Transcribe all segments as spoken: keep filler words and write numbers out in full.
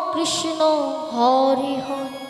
কৃষ্ণ হরে হরে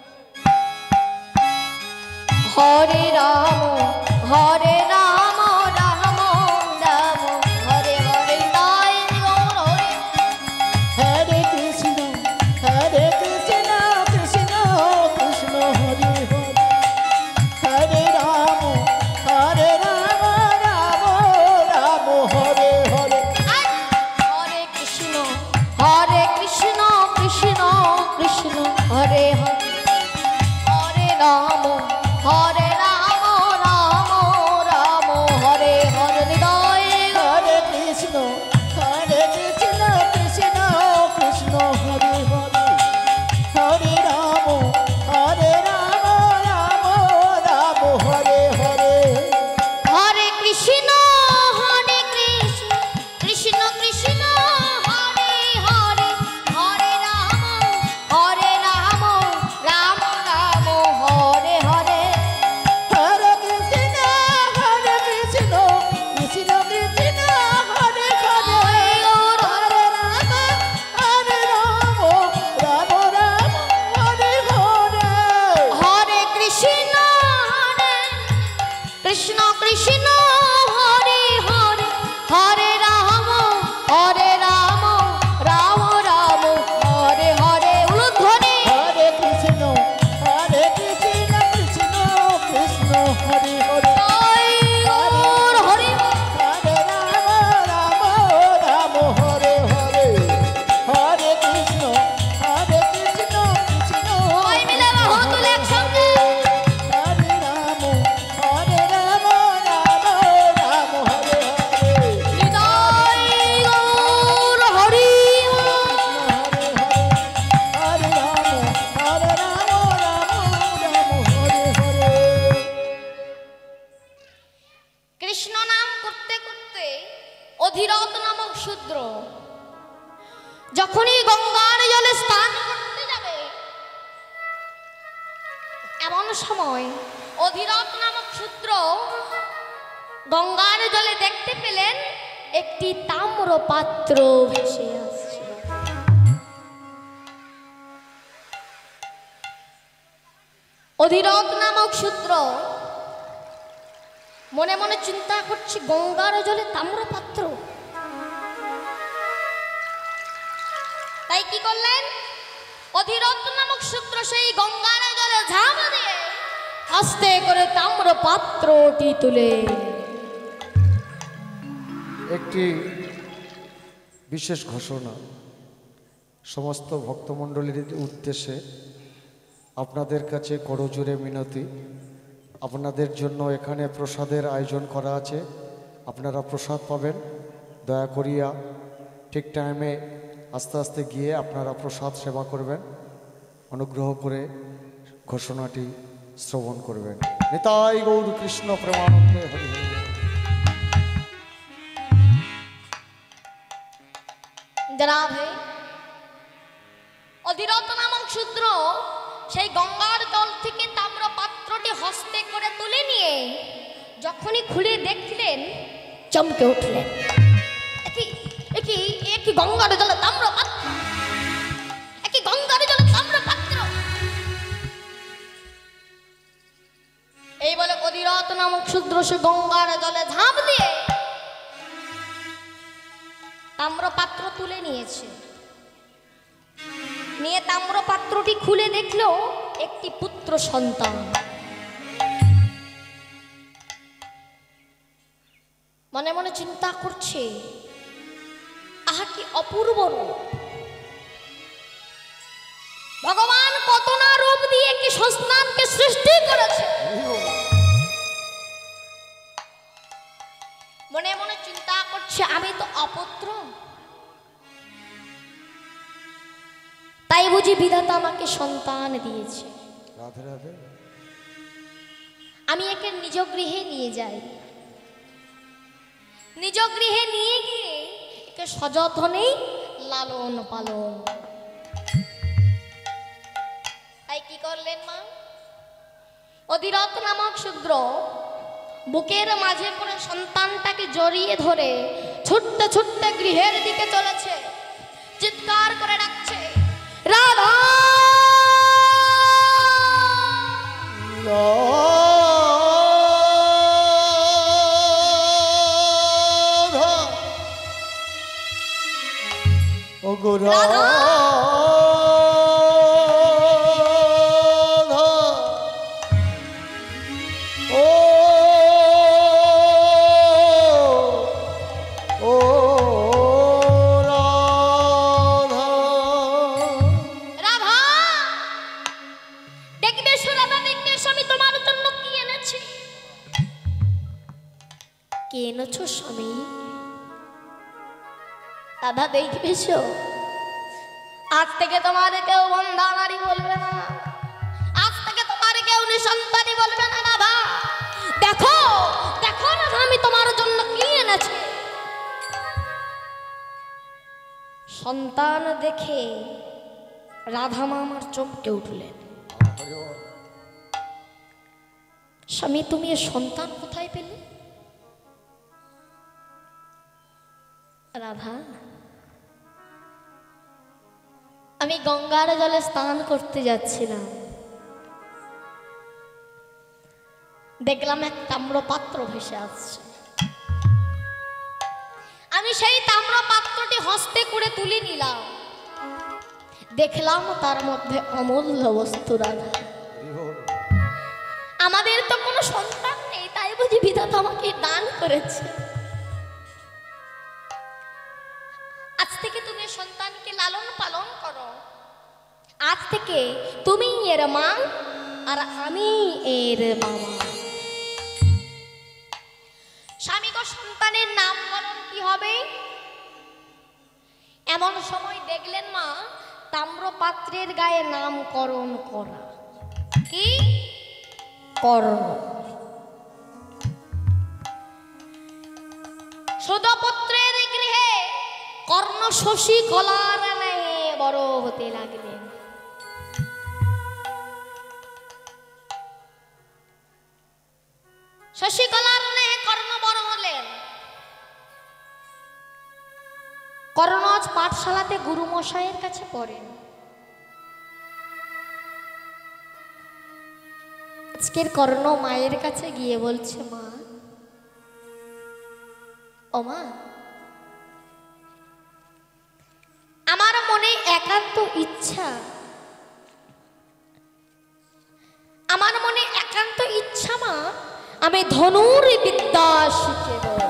হরে রাম হরে রাম রাম রাম হরে হরে তাই গৌর হরে হরে কৃষ্ণ হরে কৃষ্ণ কৃষ্ণ কৃষ্ণ হরে হরে হরে রাম হরে রাম রাম রাম হরে হরে হরে কৃষ্ণ হরে কৃষ্ণ কৃষ্ণ কৃষ্ণ হরে হরে হরে রাম হরে রাম রাম রাম হরে হরে হৃদয় হরে কৃষ্ণ হরে কৃষ্ণ কৃষ্ণ কৃষ্ণ হরে হরে হরে রাম হরে রাম রাম রাম হরে হরে হরে কৃষ্ণ হরে কৃষ্ণ কৃষ্ণ কৃষ্ণ হরে হরে হরে রাম হরে রাম রাম রাম হরে হরে হরে কৃষ্ণ হরে কৃষ্ণ কৃষ্ণ কৃষ্ণ হরে হরে হরে রাম হরে রাম রাম রাম হরে হরে হরে কৃষ্ণ হরে কৃষ্ণ কৃষ্ণ হরে হরে হরে রাম হরে রাম রাম রাম হরে হরে উলুধ্বনি হরে কৃষ্ণ হরে কৃষ্ণ কৃষ্ণ কৃষ্ণ হরে হরে তাই গৌর হরে হরে রাম রাম রাম হরে হরে হরে কৃষ্ণ হরে কৃষ্ণ কৃষ্ণ সবাই মিলে বাহু তুলে একসঙ্গে হরে রাম হরে রাম রাম রাম হরে হরে হৃদয় গৌর হরি হরে হরে হরে রাম হরে রাম রাম রাম হরে হরে কৃষ্ণ নাম করতে করতে অধিরথ নামক শূদ্র যখনই গঙ্গার জলে স্নান করতে যাবে এমন সময় অধিরথ নামক শূদ্র গঙ্গার জলে দেখতে পেলেন একটি তাম্র পাত্র ভেসে আসছে। অধিরথ নামক শূদ্র মনে মনে চিন্তা করছে গঙ্গার জলে তাম্রপাত্র। তাই কি করলেন? অধিরথ নামক শূদ্র সেই গঙ্গার জলে ঝাঁপ দিয়ে আস্তে করে তাম্রপাত্রটি তুলে একটি বিশেষ ঘোষণা সমস্ত ভক্তমণ্ডলীর উদ্দেশ্যে আপনাদের কাছে করজোড়ে মিনতি, আপনাদের জন্য এখানে প্রসাদের আয়োজন করা আছে, আপনারা প্রসাদ পাবেন। দয়া করিয়া ঠিক টাইমে আস্তে আস্তে গিয়ে আপনারা প্রসাদ সেবা করবেন, অনুগ্রহ করে ঘোষণাটি শ্রবণ করবেন। নিতাই গৌর কৃষ্ণ প্রেমানন্দে হরি হরি। জনাবে অধিরথ নামক শূদ্র সেই গঙ্গার জল থেকে তাম্র পাত্রটি হস্তে করে তুলে নিয়ে যখনই খুলে দেখলেন চমকে উঠলেন। একই একই একই গঙ্গার জলে তাম্র পাত্র, একই গঙ্গার জলে তাম্র পাত্র। এই বলে অধিরথ নামক শূদ্র সে গঙ্গার জলে ঝাঁপ দিয়ে তাম্রপাত্র তুলে নিয়েছে। নিয়ে তাম্রপাত্রটি খুলে দেখলো একটি পুত্র সন্তান। মনে মনে চিন্তা করছে, আহা কি অপূর্ব রূপ! ভগবান কত না রূপ দিয়ে কি সন্তানকে সৃষ্টি করেছে। মনে মনে চিন্তা করছে, আমি তো অপুত্র, তাই বুঝি বিধাতা আমাকে সন্তান দিয়েছে। রাধে রাধে। আমি একে নিজ গৃহে নিয়ে যাই, নিজ গৃহে নিয়ে গিয়ে একে সযত্নে লালন পালন। তাই কি করলেন মা? অধিরথ নামক শূদ্র বুকের মাঝে করে সন্তানটাকে জড়িয়ে ধরে ছুটতে ছুটতে গৃহের দিকে চলেছে। চিৎকার করে ডাকছে, এনেছো স্বামী? দাদা দেখবেছ, আজ থেকে তোমার কেউ বন্ধা নারী বলবে না, আজ থেকে তোমার কেউ নিঃসন্তানী বলবে না। রাধা দেখো, দেখো রাধা, আমি তোমার জন্য কি এনেছি। সন্তান দেখে রাধা মা আমার চমকে উঠলেন। স্বামী, তুমি এ সন্তান কোথায় পেলে? রাধা, আমি গঙ্গার জলে স্নান করতে যাচ্ছিলাম, দেখলাম এক তাম্র পাত্র ভেসে আসছে। আমি সেই তাম্র পাত্রটি হস্তে করে তুলে নিলাম, দেখলাম তার মধ্যে অমূল্য বস্তু। রাধা, আমাদের তো কোনো সন্তান নেই, তাই বুঝি বিধাতা আমাকে দান করেছে। আজ থেকে তুমি সন্তানকে লালন পালন করো। আজ থেকে তুমি এর মা আর আমি এর বাবা। স্বামী গো, সন্তানের নামকরণ কি হবে? এমন সময় দেখলেন মা তাম্রপাত্রের গায়ে নামকরণ করা। কি? কর্ণ। সুধপুত্রের গৃহে কর্ণ শশী কলার ন্যায় বড় হতে লাগলেন। শশী কলার ন্যায় কর্ণ বড় হলেন। কর্ণ আজ পাঠশালাতে গুরুমশাইয়ের কাছে পড়েন। আজকের কর্ণ মায়ের কাছে গিয়ে বলছে, মা, ও মা, আমার মনে একান্ত ইচ্ছা, আমার মনে একান্ত ইচ্ছা মা, আমি ধনুর বিদ্যা শিখে দেব।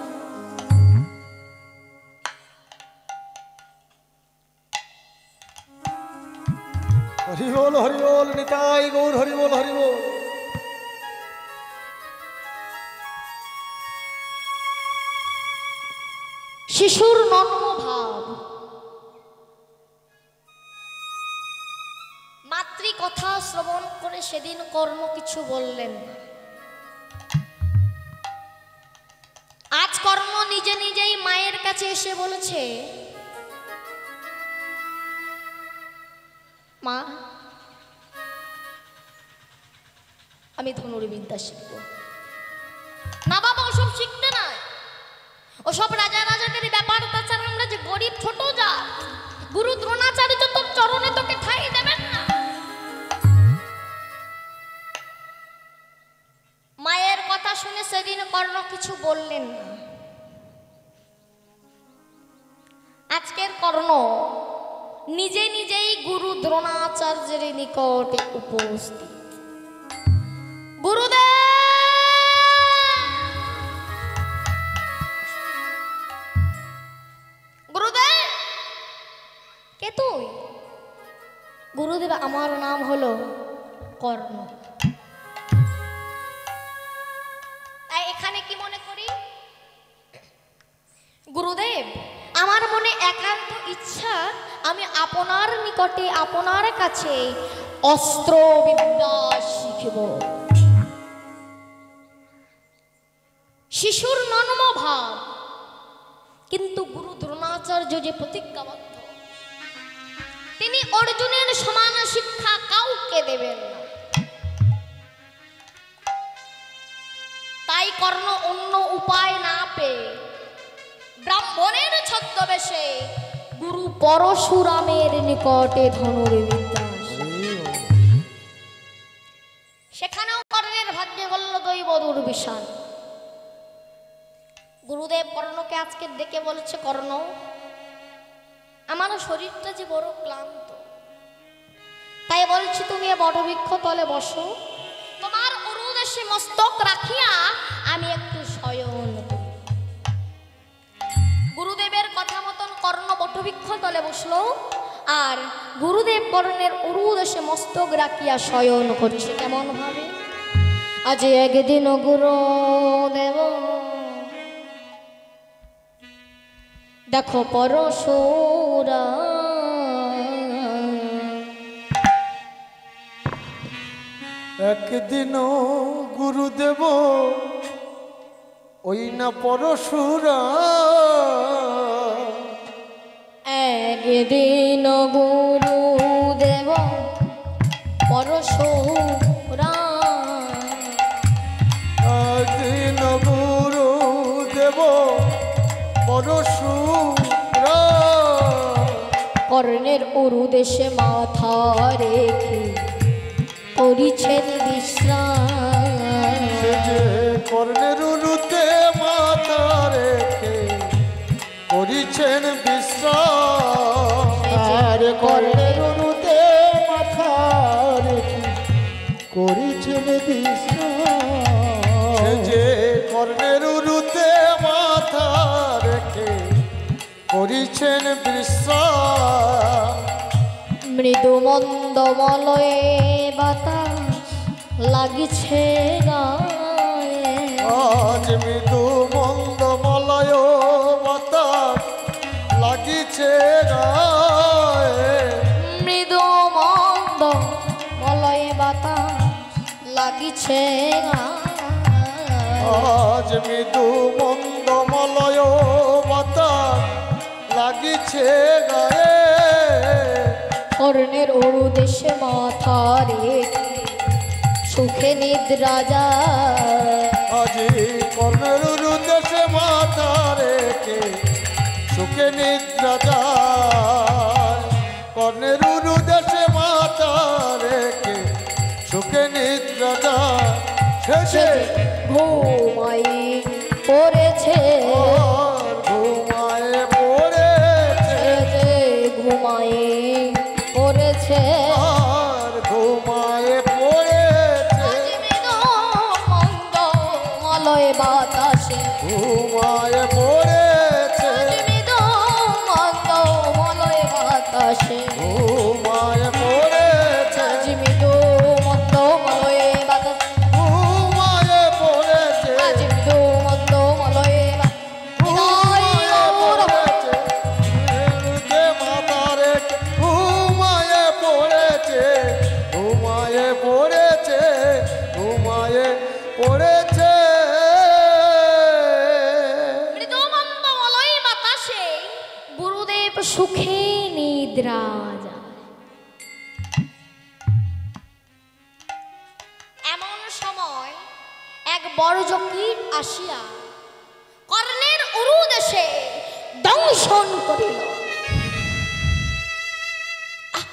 হরি বল, হরি বল, নিতাই গৌর হরি বল, হরি বল। শিশুর নগ্ন ভাব, মাতৃ কথা শ্রবণ করে সেদিন কর্ণ কিছু বললেন না। আজ কর্ণ নিজে নিজেই মায়ের কাছে এসে বলেছে, মা, আমি ধনুর্বিদ্যা শিখব। না বাবা, ওসব শিখতে নাই, ওসব রাজা রাজাদের ব্যাপার। তাছাড়া আমরা যে গরিব ছোট যা, গুরু দ্রোণাচার্য তোর চরণে তোকে ঠাই দেবেন না। মায়ের কথা শুনে সেদিন কর্ণ কিছু বললেন না। আজকের কর্ণ নিজে নিজেই গুরু দ্রোণাচার্যের নিকটে উপস্থিত। গুরুদেব, গুরুদেব, কে তুই? গুরুদেব, আমার নাম হলো কর্ণ। তাই এখানে কি মনে করি? গুরুদেব, আমার মনে একান্ত ইচ্ছা, আমি আপনার নিকটে, আপনার কাছে অস্ত্র বিদ্যা শিখব। শিশুর নন্ম ভাব, কিন্তু গুরু দ্রোণাচার্য যে প্রতিজ্ঞাবদ্ধ, তিনি অর্জুনের সমান শিক্ষা কাউকে দেবেন না। তাই কর্ণ অন্য উপায় না পেয়ে ব্রাহ্মণের ছদ্মবেশে গুরু পরশুরামের নিকটে ধনুর্বিদ্যা। সেখানেও কর্ণের ভাগ্যে বলল দৈব দুর্বিশাল। গুরুদেব কর্ণকে আজকে ডেকে বলছে, কর্ণ, আমার শরীরটা যে বড় ক্লান্ত, তাই বলছি তুমি এ বটবৃক্ষ তলে বসো, তোমার উরুদেশে মস্তক রাখিয়া আমি একটু শয়ন করি। গুরুদেবের কথা মতন কর্ণ বটবৃক্ষ তলে বসলো, আর গুরুদেব কর্ণের উরুদেশে মস্তক রাখিয়া শয়ন করছে। কেমন ভাবে? আজ একদিন গুরুদেব দেখো পরশুরা একদিনও গুরুদেব ওই না পরশুরা একদিন গুরু দেব পরশুরা একদিন গুরুদেব পরশুরা কর্ণের উরুদেশে মাথা রেখে করিছেন বিশ্রাম সে যে কর্ণের উরুতে মাথা রেখে করিছেন বিশ্রাম আর কর্ণের উরুতে মাথা রেখে করিছেন বিশ্রাম সে যে কর্ণের উরুতে মাথা রেখে করিছেন বিশ্রাম মৃদু মন্দ মলয়ে বাতাস লাগিছে গায়ে আজ মৃদু মন্দ মলয় বাতাস লাগিছে গায়ে মৃদু মন্দ মলয়ে বাতাস লাগিছে গায়ে আজ মৃদু মন্দ মলয় বাতাস লাগিছে গায়ে কর্ণের উরুদেশে মাথা রেখে সুখে নিদ্রা যায় আজি কর্ণের উরুদেশে মাথা রেখে সুখে নিদ্রা যায় কর্ণের উরুদেশে মাথা রেখে সুখে নিদ্রা যায় শেষে ঘুমাই পড়েছে আর ঘুমায়ে পড়েছে যে ঘুমায়ে পড়েছে আর ঘুমায়ে পড়েছে মন্দ মলয় বাতাসে ঘুমায়ে পড়েছে মন্দ মলয় বাতাসে ঘুমায়ে পড়েছে মৃদু মন্দ মলয় বাতাস ঘুমায়ে পড়েছে আজ মৃদু মন্দ মলয় ঘুমায়ে পড়েছে উরুতে মাথা রেখে ঘুমায়ে পড়েছে ঘুমায়ে পড়েছে ঘুমায়ে পড়েছে মৃদু মন্দ মলয় বাতাসে গুরুদেব সুখে নিদ্রা যায় এমন সময় এক বড় জকির আসিয়া কর্ণের উরুদেশে দংশন করিল আহ!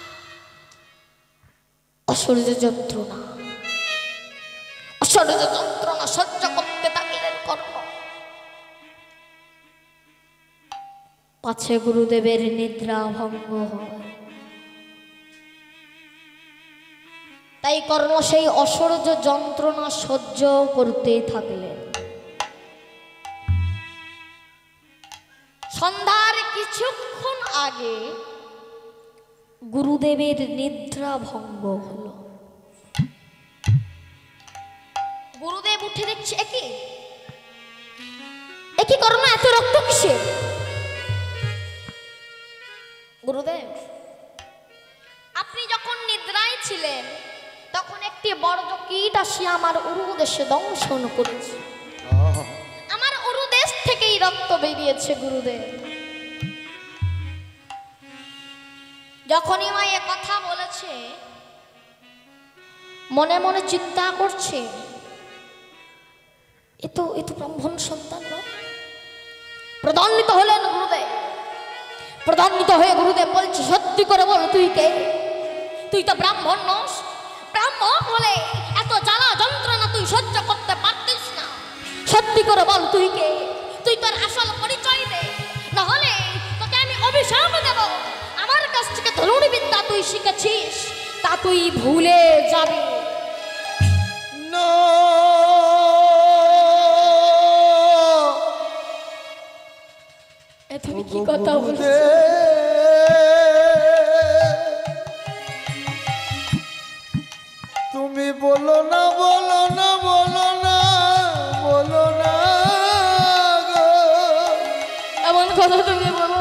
অসহ্য যন্ত্রণা অসহ্য যন্ত্রণা সহ্য করতে থাকলেন কর্ণ পাছে গুরুদেবের নিদ্রা ভঙ্গ হয় তাই কর্ণ সেই অসহ্য যন্ত্রণা সহ্য করতে থাকলেন সন্ধ্যার কিছুক্ষণ আগে গুরুদেবের নিদ্রা ভঙ্গ হলো গুরুদেব উঠে দেখছে একই একই কর্ণ এত রক্ত কিসের গুরুদেব আপনি যখন নিদ্রায় ছিলেন তখন একটি বড় কীট আসিয়া আমার উরুদেশে দংশন করেছে আমার উরুদেশ থেকেই রক্ত বেরিয়েছে গুরুদেব যখনই মায়ে কথা বলেছে মনে মনে চিন্তা করছে এ তো এ তো ব্রাহ্মণ সন্তান নয় প্রধান্বিত হলেন গুরুদেব প্রধান্বিত হয়ে গুরুদেব বলছে সত্যি করে বল তুই কে তুই তো ব্রাহ্মণ নস ব্রাহ্মণ বলে এত জ্বালা যন্ত্রণা তুই সহ্য করতে পারতিস না সত্যি করে বল তুই কে তুই তোর আসল পরিচয় দে নাহলে তোকে আমি অভিশাপ দেব আমার কাছ থেকে ধনুর্বিদ্যা বিদ্যা তুই শিখেছিস তা তুই ভুলে যাবি না এ তুমি কি কথা বলছো তুমি বলো না বলো না বলো না বলো না গো এমন কথা তুমি বলো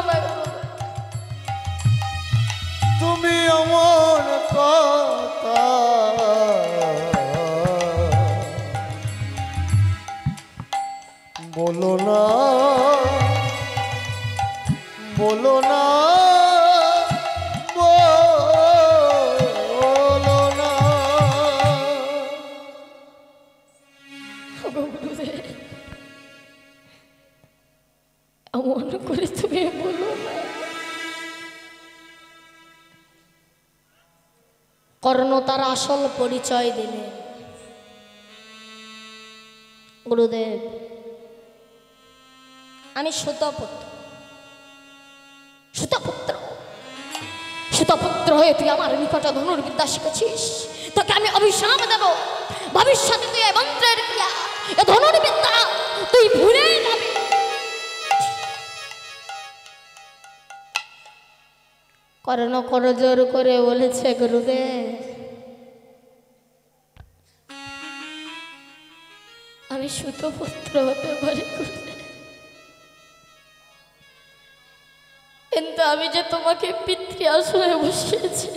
বলো না বলো না বলো না। এমন করে তুমি বলো না। কর্ণ তার আসল পরিচয় দিলেন। গুরুদেব, আমি সুতপুত্র। সুতপুত্র সুতপুত্র হয়ে তুই আমার নিকটে ধনুর্বিদ্যা শিখেছিস, তোকে আমি অভিশাপ দেব। ভবিষ্যতে তুই এই মন্ত্রের ক্রিয়া, এ ধনুর্বিদ্যা তুই ভুলে যাবি। কর্ণ করজোর করে বলেছে, গুরুদেব আমি সুতপুত্র হতে পারি গুরুদেব, কিন্তু আমি যে তোমাকে পিতৃ আসনে বসিয়েছি,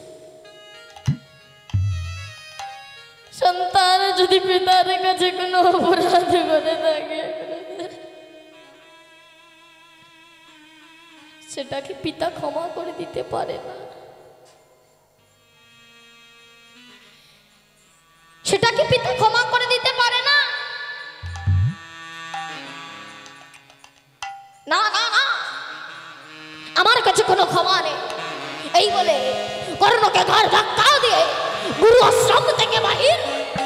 সন্তান যদি পিতার কাছে কোনো অপরাধ করে থাকে সেটাকে পিতা ক্ষমা করে দিতে পারে না। সেটাকে পিতা ক্ষমা করে দিতে পারে না। না না না, আমার কাছে কোনো ক্ষমা নেই। এই বলে কর্ণকে ঘর ধাক্কা দিয়ে গুরু আশ্রম থেকে বাহির।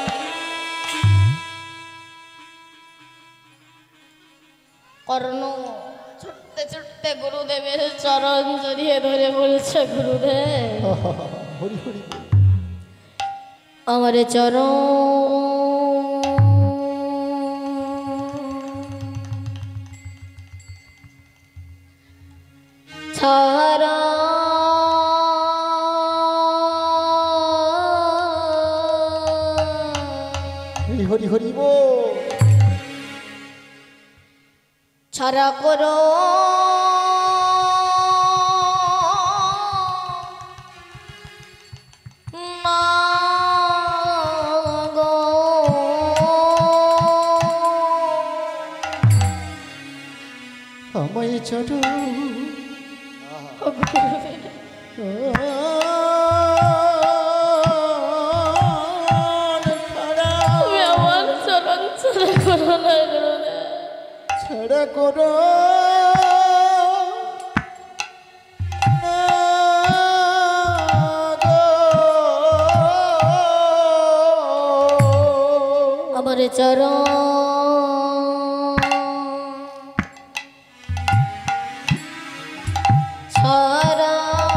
কর্ণ ছুটতে ছুটতে গুরুদেবের চরণ জড়িয়ে ধরে বলছে, গুরুদেব হরি হরি আমার চরণ ছাড়া হরি হরি হরি বল। ছাড়া করো না গো। আমায় ছাড়ো আমার চরণ ছাড়া করো না ছাড়া করো আমার চরণ ছাড়া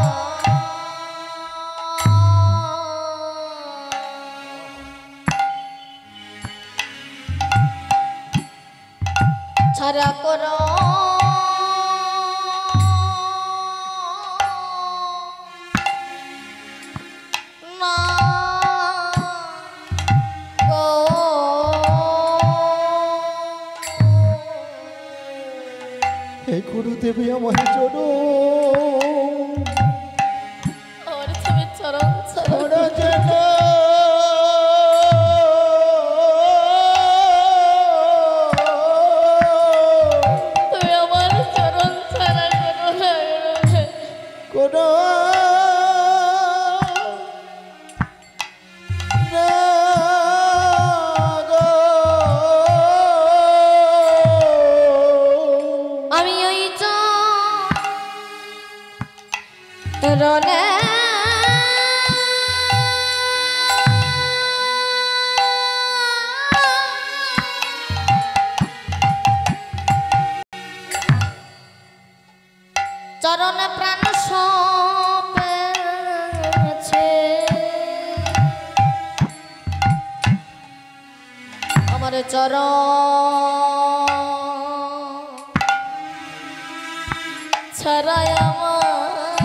ছাড়া করো না গো। হে গুরুদেবী আমায় চলো আমার তুমি চরণ ছাড়া ওরা যেন তুমি আমার চরণ ছাড়া করো না কোনো না গো। আমি ওই চরণে চরণে প্রাণ সপেছে আমার চরণ ছাড়াই আমার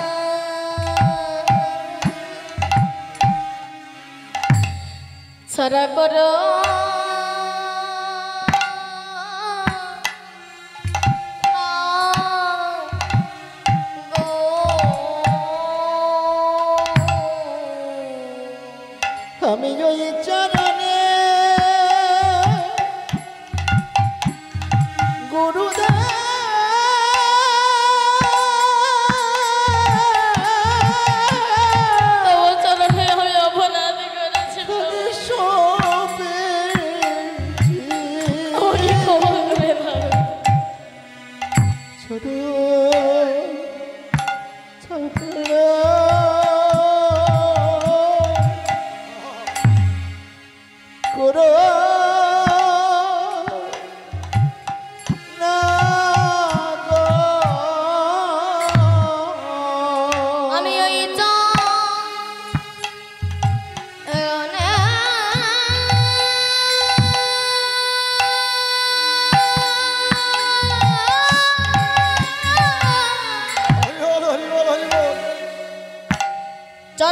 ছাড়া করো আমি ওই চরণে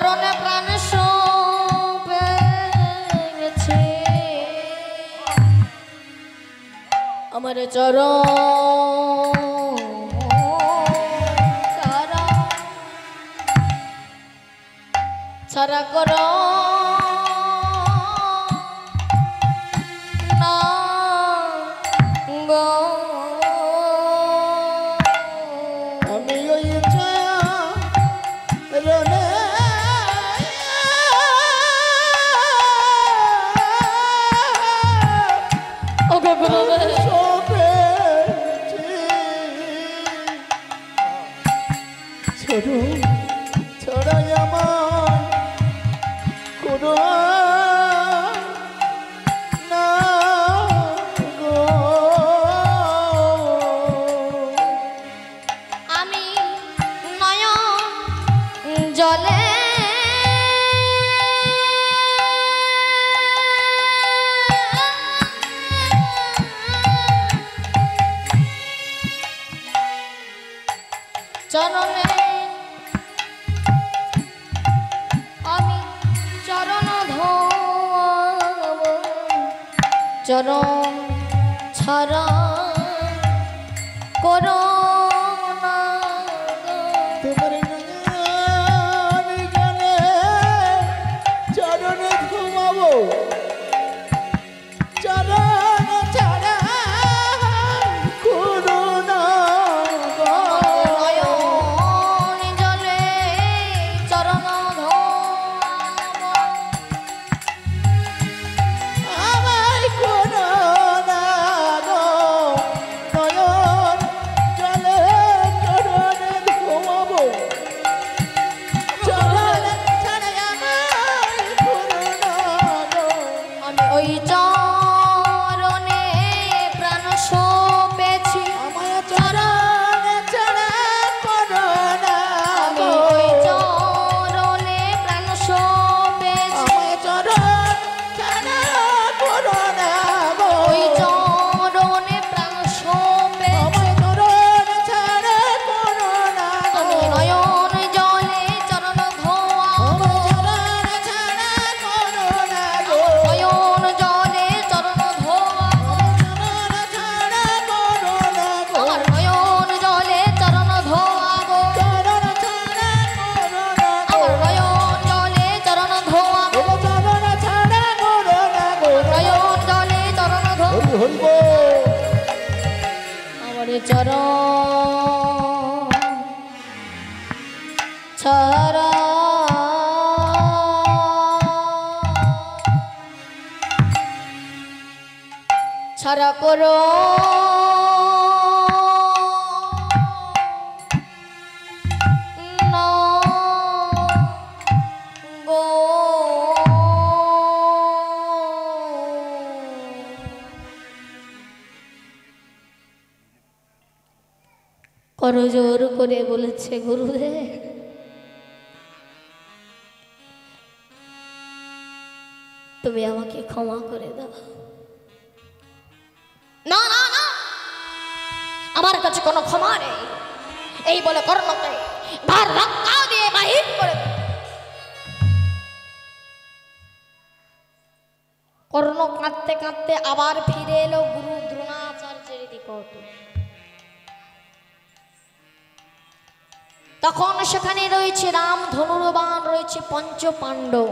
চরণে প্রাণ সপেছে আমার চরণ ছাড়া ছাড়া কর না গো আমি ওই চরণে ওগো গুরুদেব সপেছি চরণ ছড়াই আমার কোনো না গো আমি নয়ন জলে চরণে আমি চরণ ধোব চরণ ছাড়া করো না গো। তোমার নয়ন জলে চরণে ঘুমাবো চরণ ছাড়া করুণা গো। নয়ন জলে চরণ ধোব আমার করুণা গো নয়ন জলে চরণে ঘুমাবো চরণ ছাড়া আমার করুণা গো। আমি ওই চরণে প্রাণ সপেছি আমায় চরণ ছাড়া করুণা আমি গো। ওই চরণে প্রাণ সপেছি আমায় চরণ ছাড়া করুণা গো। ওই চরণে প্রাণ সপেছি আমায় চরণ ছাড়া করুণা গো। আমি নয়ন জলে চরণ ধোয়াবো আমায় চরণ ছাড়া করুণা গো। নয়ন জলে চরণ ধোয়াবো চরণ ছাড়া করুণা গো। আমার নয়ন জলে চরণ ধোয়াবো চরণ ছাড়া করুণা গো। আমার নয়ন জলে চরণ ধোয়াবো ওগো চরণ ছাড়া করুণা গো। নয়ন জলে চরণ ধোয়াবো হরি হরি বল। আমার চরণ ছাড়া ছাড়া করো না গো। করজোর করে বলেছে গুরুদেব তুমি আমাকে ক্ষমা করে দাও। না না না আমার কাছে কোনো ক্ষমা নেই এই বলে কর্ণকে ভার ধাক্কা দিয়ে বাহির করে দিল। কর্ণ কাঁদতে কাঁদতে আবার ফিরে এলো গুরু দ্রোণাচার্যের নিকট। তখন সেখানে রয়েছে রাম ধনুর্বাণ, রয়েছে পঞ্চ পাণ্ডব।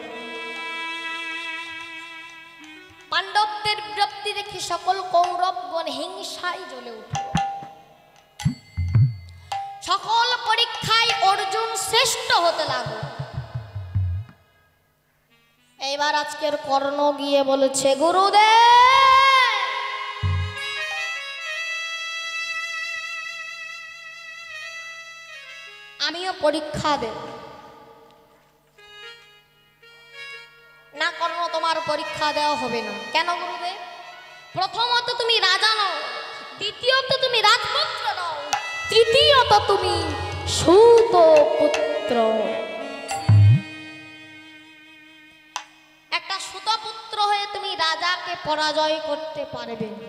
পাণ্ডবদের বিরক্তি দেখে সকল কৌরবগণ হিংসায় জ্বলে উঠল। সকল পরীক্ষায় অর্জুন শ্রেষ্ঠ হতে লাগলো। এইবার আজকের কর্ণ গিয়ে বলেছে গুরুদেব আমিও পরীক্ষা দেব। না কর্ণ তোমার পরীক্ষা দেওয়া হবে না। কেন গুরুদেব? প্রথমত তুমি রাজা নও, দ্বিতীয়ত তুমি রাজপুত্র নও, তৃতীয়ত তুমি সূত পুত্র। একটা সূত পুত্র হয়ে তুমি রাজাকে পরাজয় করতে পারবে না।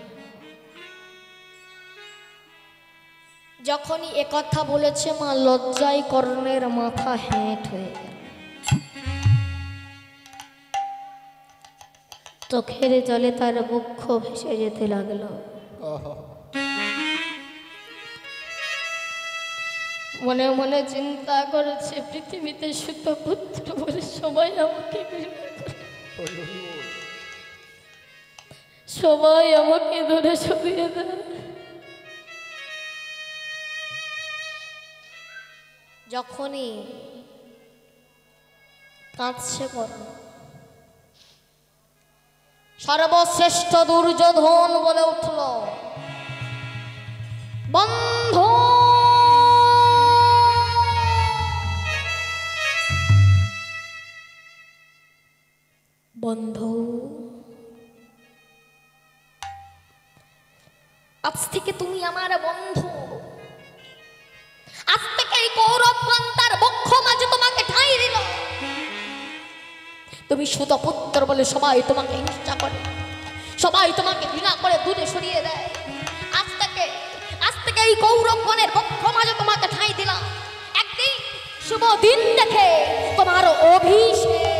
যখনই একথা বলেছে মা লজ্জায় কর্ণের মাথা হেঁট হয়ে গেল। চোখের জলে তার মুখ ভেসে যেতে লাগলো। আহা, মনে মনে চিন্তা করেছে পৃথিবীতে সুত পুত্র বলে সবাই আমাকে ঘৃণা করে, হরি হরি বল। সবাই আমাকে ধরে সরিয়ে দেয়। যখনই কাঁদছে কর্ণ, সর্বশ্রেষ্ঠ দুর্যোধন বলে উঠল, বন্ধু বন্ধু আজ থেকে তুমি আমার বন্ধু। আজ থেকে এই কৌরব প্রান্তার বক্ষ মাঝে তোমাকে ঠাঁই দিল। তুমি সুত পুত্র বলে সবাই তোমাকে হিংসা করে, সবাই তোমাকে ঘৃণা করে দূরে সরিয়ে দেয়। আজ থেকে আজ থেকে এই কৌরব গণের বক্ষ মাঝে তোমাকে ঠাঁই দিলাম। একদিন শুভ দিন দেখে তোমার অভিষেক।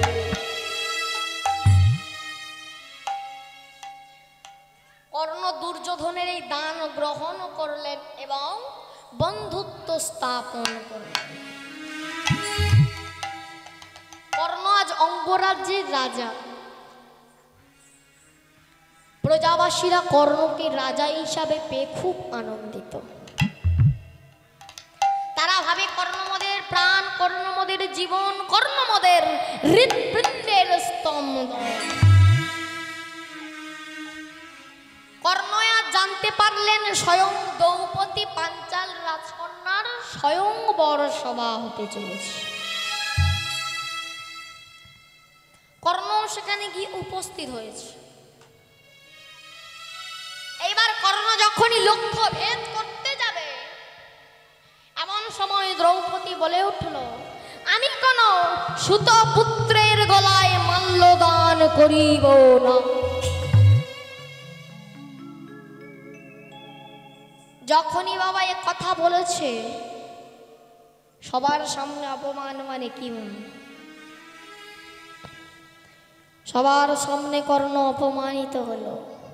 কর্ণ দুর্যোধনের এই দান গ্রহণ করলেন এবং বন্ধুত্ব স্থাপন করলেন। কর্ণ আজ অঙ্গরাজ্যের রাজা। প্রজাবাসীরা কর্ণকে রাজা হিসাবে পেয়ে খুব আনন্দিত। তারা ভাবে কর্ণমদের প্রাণ, কর্ণমদের জীবন, কর্ণমদের হৃৎপিণ্ডের স্তম্ভ। কর্ণ আজ জানতে পারলেন স্বয়ং দ্রৌপদী পাঞ্চাল রাজকন্যার স্বয়ং বড় সভা হতে চলেছে। কর্ণ সেখানে গিয়ে উপস্থিত হয়েছে। এইবার কর্ণ যখনই লক্ষ্য ভেদ করতে যাবে, এমন সময় দ্রৌপদী বলে উঠল, আমি কোন সুত পুত্রের গলায় মাল্যদান করিব না। যখনই বাবা এ কথা বলেছে, সবার সামনে অপমান মানে কি মানে? সবার সামনে কর্ণ অপমানিত হলো।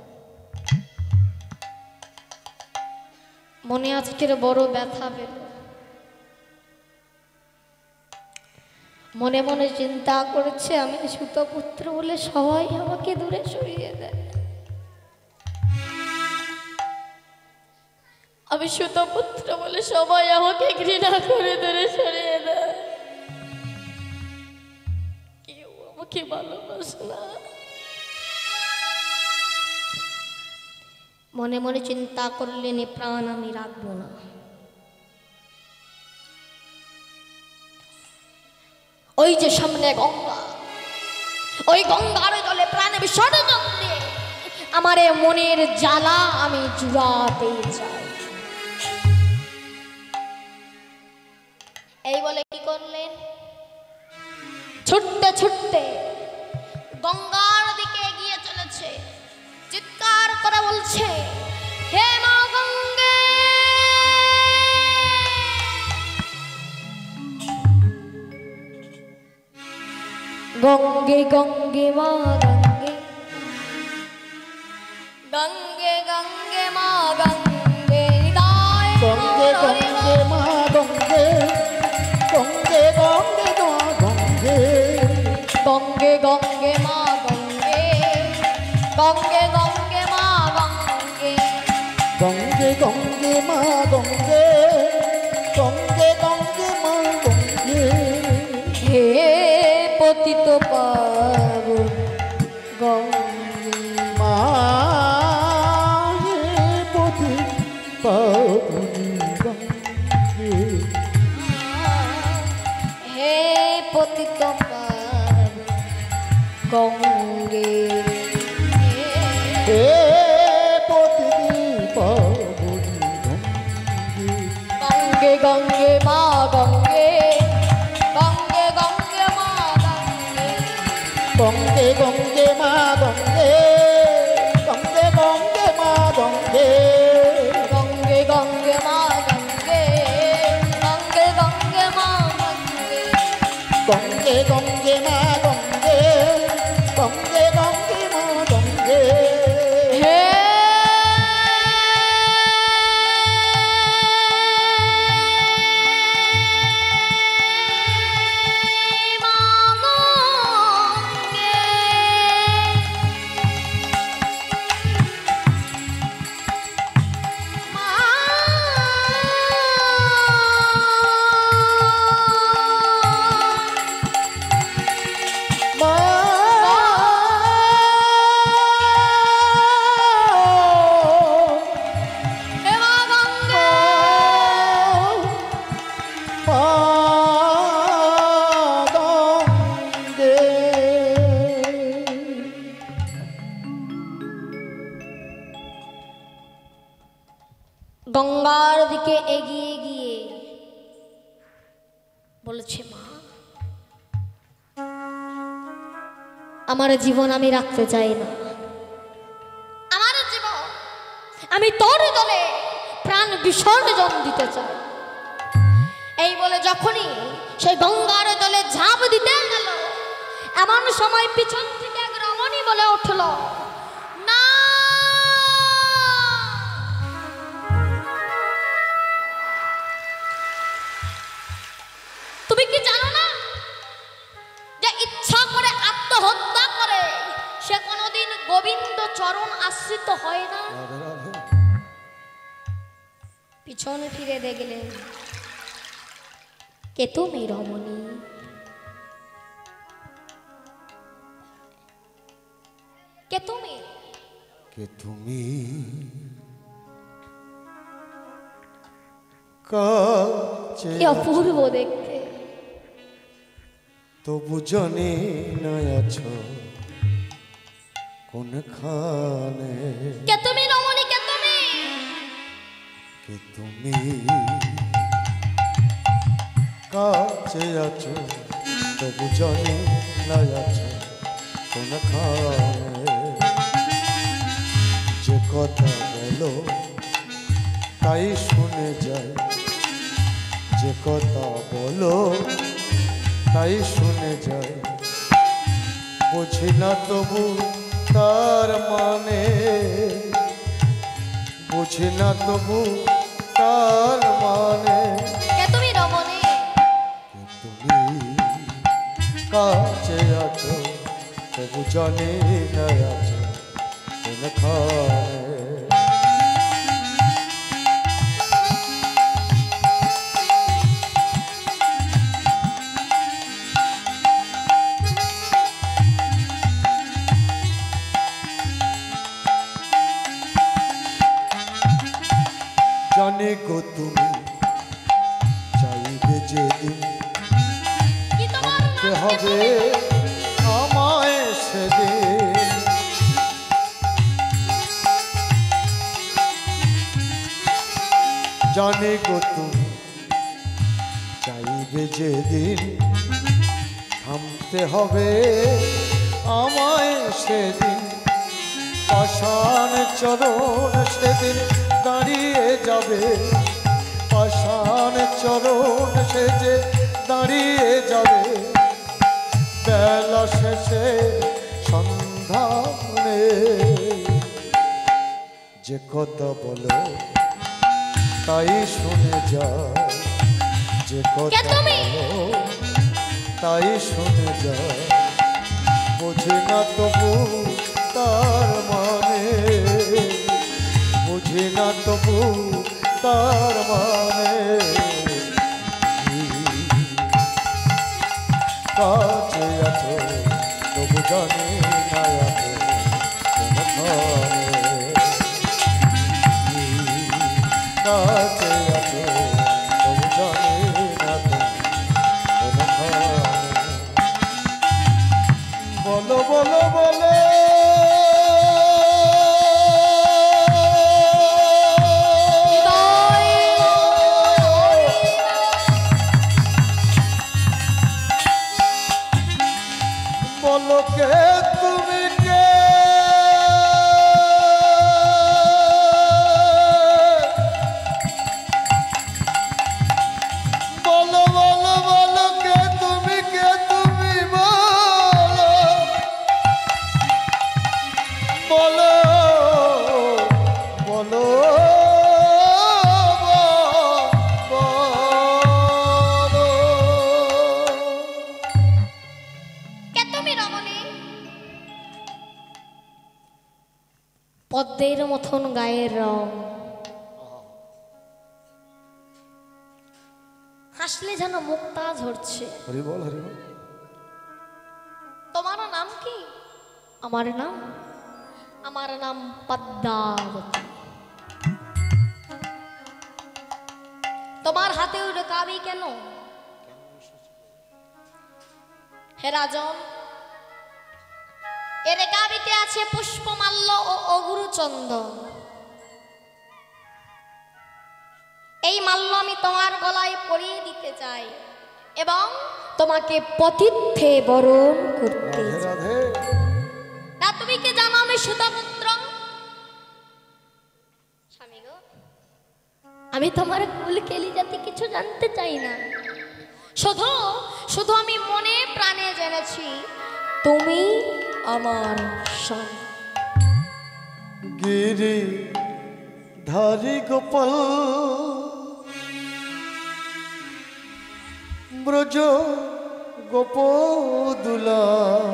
মনে আজকের বড় ব্যথা পেল। মনে মনে চিন্তা করছে, আমি সুতপুত্র বলে সবাই আমাকে দূরে সরিয়ে দেয়। আমি সুতপুত্র বলে সবাই আমাকে ঘৃণা করে দূরে সরিয়ে দেয়। কেউ আমাকে ভালোবাসে না। মনে মনে চিন্তা করলেন, এ প্রাণ আমি রাখবো না। ওই যে সামনে গঙ্গা, ওই গঙ্গার জলে প্রাণ বিসর্জন দিয়ে আমার মনের জ্বালা আমি জুড়াতে চাই। এই বলে কি করলেন? ছুটতে ছুটতে গঙ্গার দিকে এগিয়ে চলেছে। চিৎকার করে বলছে, হে মা গঙ্গে, গঙ্গে গঙ্গে মা গঙ্গে, গঙ্গে গঙ্গে মা গঙ্গে, গঙ্গে গঙ্গে মা গঙ্গে, গঙ্গে গঙ্গে মা গঙ্গে, গঙ্গে গঙ্গে মা গঙ্গে, গঙ্গে গঙ্গে মা গঙ্গে, গঙ্গে গঙ্গে মা গঙ্গে, গঙ্গে গঙ্গে মা গঙ্গে, হে পতিত পাবন গঙ্গে, মা হে পতি পাবনি গঙ্গে, হে পতিত পাবন গঙ্গে, হে পতি পাবনি গঙ্গে, গঙ্গে গঙ্গে মা গঙ্গে, গঙ্গে গঙ্গে মা গঙ্গে, গঙ্গে গঙ্গে মা গঙ্গে, গঙ্গে গঙ্গে মা গঙ্গে, গঙ্গে গঙ্গে মা গঙ্গে, গঙ্গে গঙ্গে মা গঙ্গে, গঙ্গে গঙ্গে মা গঙ্গে, গঙ্গে গঙ্গে গঙ্গার দিকে এগিয়ে গিয়ে বলেছে, মা আমার জীবন আমি রাখতে চাই না, আমার জীবন আমি তোর দলে প্রাণ বিসর্জন দিতে চাই। এই বলে যখনই সেই গঙ্গার দলে ঝাঁপ দিতে গেল, এমন সময় পিছন থেকে এক রমণী বলে উঠল, না, তুমি কি জানো না যে ইচ্ছা করে আত্মহত্যা করে সে কোনোদিন গোবিন্দ চরণ আশ্রিত হয় না? রাধে রাধে। পিছনে ফিরে দেখলেন, কে তুমি রমণী? কে তুমি? কে তুমি কাছে কি অপূর্ব দেখতে। তবু জানি না আছো কোনখানে। কে তুমি রমণী? কে তুমি? কে তুমি কাছে আছো তবু জানি না আছো কোনখানে। যে কথা বলো তাই শুনে যায়, যে কথা বলো তাই শুনে যায়। বুঝি না তবু তার মানে, বুঝি না তবু তার মানে। কে তুমি রমণী? কে তুমি কাছে আছো তবু জানি না আছো কোনখানে। জানে গো তুমি চাইবে যেদিন কি তোমার থামতে নাম? হবে আমায় সেদিন। জানে গো তুমি চাইবে যেদিন থামতে হবে আমায় সেদিন। পাষাণ চরণ সেদিন দাঁড়িয়ে যাবে, পাষাণ চরণ সেজে দাঁড়িয়ে যাবে। বেলা শেষে সন্ধানে যে কথা বলো তাই শুনে যায়, যে কথা তুমি? বলো তাই শুনে যায়। বুঝি না তবু তার মানে, বুঝি না তবু তার মানে। কাছে আছো তবু জানি না আছো কোনখানে। কাছে আছো তবু জানি না কোনখানে। বলো বলো বলো বলো কে তুমি কে? বলো বলো বলো কে তুমি, কে তুমি বলো, বলো বলো বলো। কে তুমি রমণী? পদ্মের মতন গায়ের রং, হাসলে যেন মুক্তা ঝরছে। হরি বল হরি বল। তোমার নাম কি? আমার নাম, আমার নাম পদ্মাবতী। তোমার হাতে রেখাবি কেন হে রাজন? এ রেখাবিতে আছে পুষ্পমাল্য ও অগুরু চন্দন। এই মাল্য আমি তোমার গলায় পরিয়ে দিতে চাই এবং তোমাকে পতিথে বরণ করতে রাধে চাই। রাধে। না তুমি কি জানো আমি সুতপুত্র? স্বামী গো, আমি তোমার কুল কেলি জাতি কিছু জানতে চাই না, শুধু শুধু আমি মনে প্রাণে জেনেছি তুমি আমার স্বামী। গিরি ধারি গোপাল ব্রজ গোপদুলা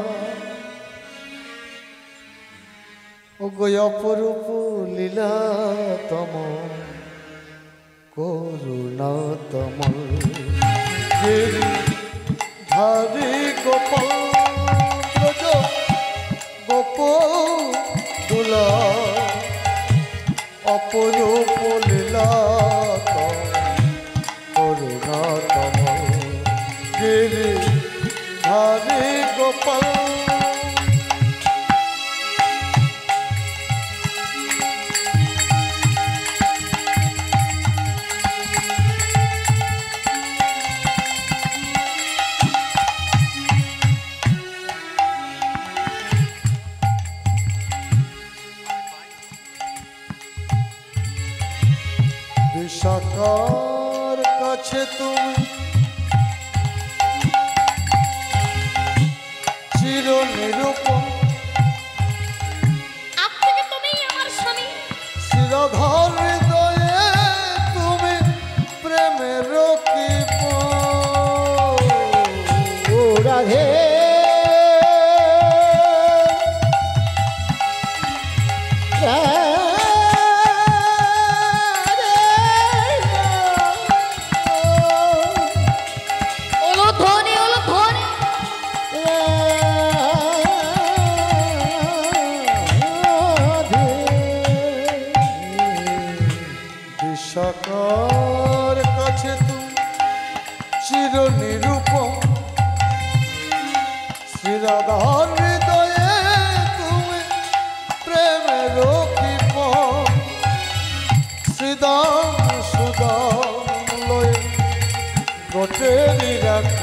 ও অপরূপ লীলা তম করুণাতম গিরি ধারি গোপাল ব্রজ গোপদুলা অপরূপ লীলা করুণাতম গিরি ধারি গোপাল। বিশাখার কাছে তুমি চির নিরূপম আজ থেকে তুমি আমার স্বামী। শিরধর হৃদয়ে তুমি প্রেমের কৃপ ও রাধে ওলো ধনে ওলো ধনে বিশাখার কাছে তুমি চির নিরূপম শ্রীরাধার হৃদয়ে তুমি প্রেমের কৃপ শ্রীদাম সুদাম লয়ে গোটেরি রাখ